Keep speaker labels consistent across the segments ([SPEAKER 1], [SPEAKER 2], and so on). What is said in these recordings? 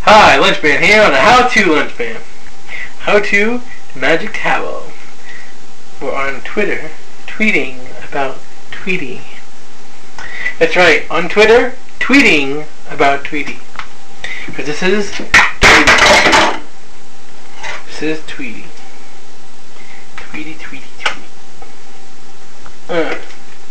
[SPEAKER 1] Hi, Lunchman here on the How-To Lunchman. How-To Magic Towel. We're on Twitter, tweeting about Tweety. That's right, on Twitter, tweeting about Tweety. Because this is Tweety. This is Tweety. Tweety, Tweety, Tweety.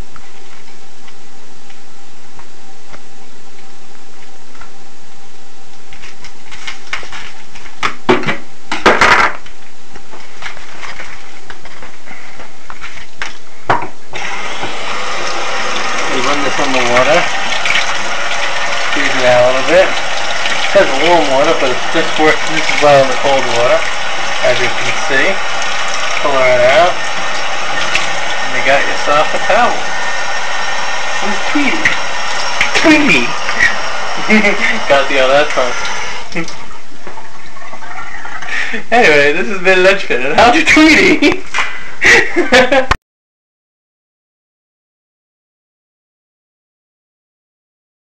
[SPEAKER 1] Run this on the water, squeeze it out a little bit. It says warm water, but it's just works just as well in the cold water, as you can see. Pull it out, and you got yourself a towel. This is Tweety. Tweety! Got the other song. Anyway, this has been Lunchman and How-To Tweety!